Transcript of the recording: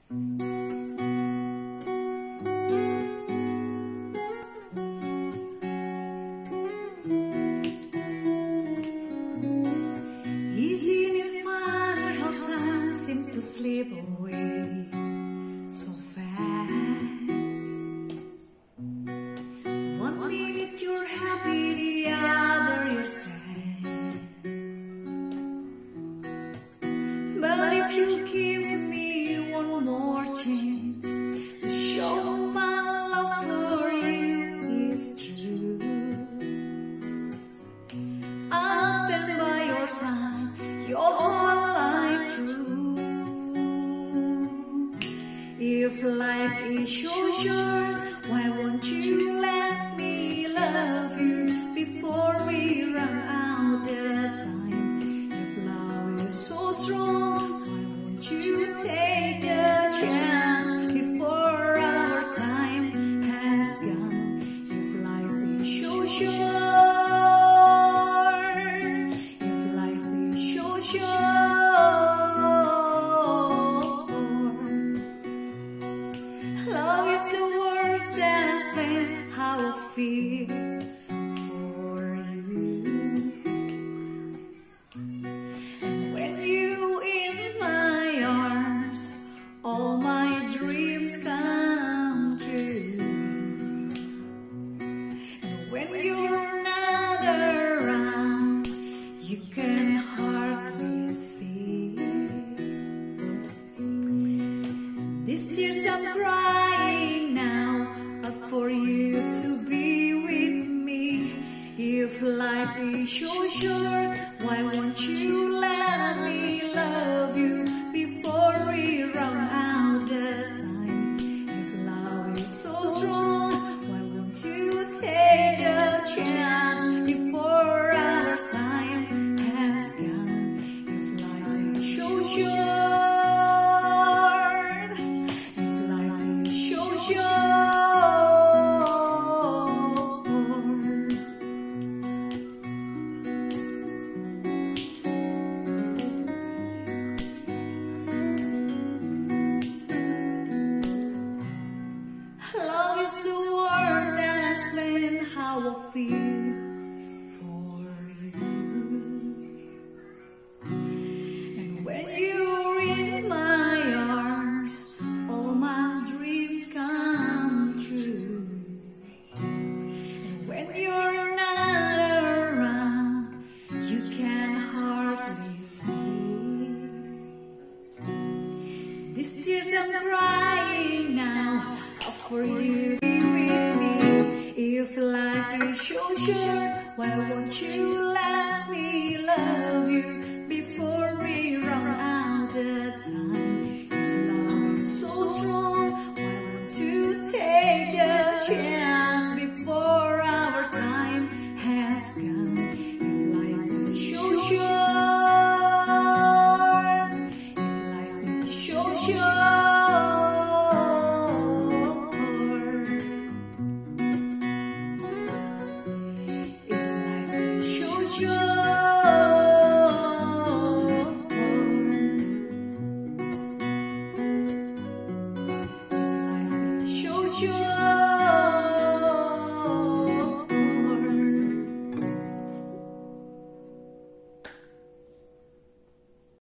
Isn't it funny how time seems to slip away so fast? One minute you're happy, the other you're sad. But if you give me one more chance to show my love for you is true, I'll stand by your side your whole life through. If life is so short, why won't you let me love you before we run out the time? If love is so strong, why won't you take the chance before our time has gone? If life is so short, if life is so short, love is the words that explain how I feel for you. And when you in my arms, all my dreams come true. And when you're not around, you can hardly see. These tears I'm crying now are for you to be with me. If life is so short, why won't you let me love you before we run out the time? If love is so strong, why won't you take a chance before our time has gone? If life is so short, if life is so short, love is the words that explain how I feel for you. And when you're in my arms, all my dreams come true. And when you're not around, you can hardly see. These tears I'm crying now are for you to be with me. If life is so short, why won't you let me love